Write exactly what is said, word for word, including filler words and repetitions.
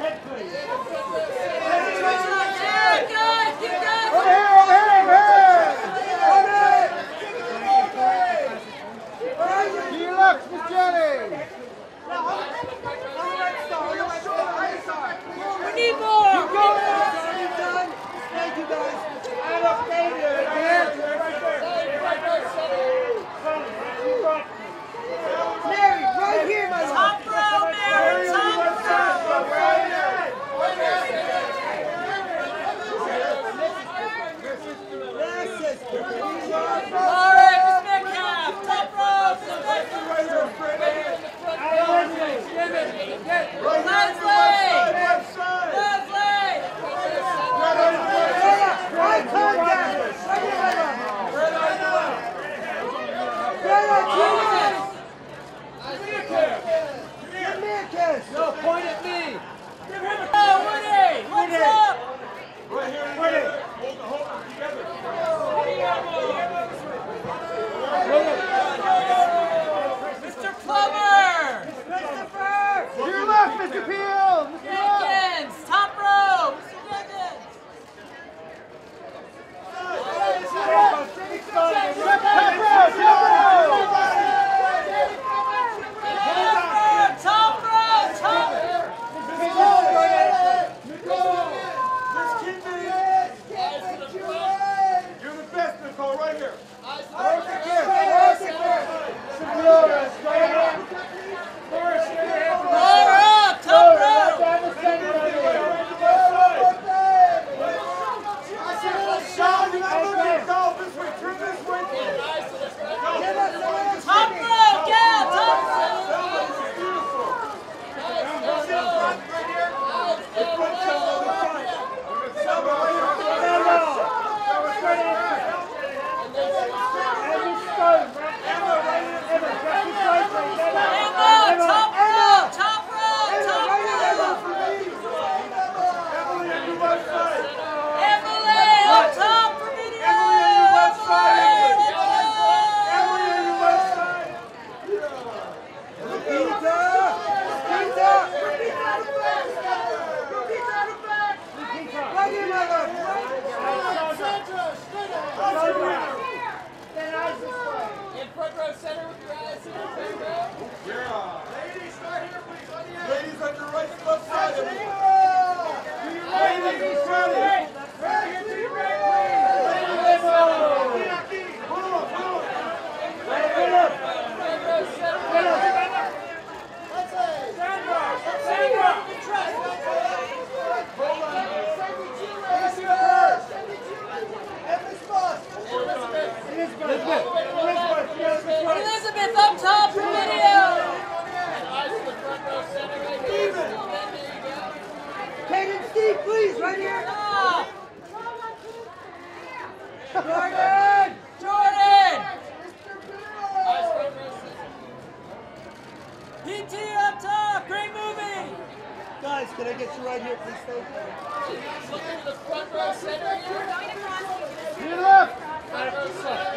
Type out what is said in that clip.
No, point at me. Give him a oh, Woody! What's up? Right here, Woody. Hold the hold together. Mister Plummer! Christopher! To your left, Mister Peel! Mister Jenkins! Top row! Mister Jenkins! Top row! Top row! You're the best, Nicole, right here. Laura! Top row! Top row! Gal! Top Ladies on your right, left side. Ladies, ready. Ready, to your right, please. Pull up, pull up. Pull up. Pull up. Sandra, Sandra. Hold on. Easy first. Elizabeth. Elizabeth. Elizabeth up top for video! Kate and Steve, please, right here. Stop! Jordan! Jordan! P T up top! Great movie! Guys, can I get you right here, please? Thank you. Look into the front row center here. To your left.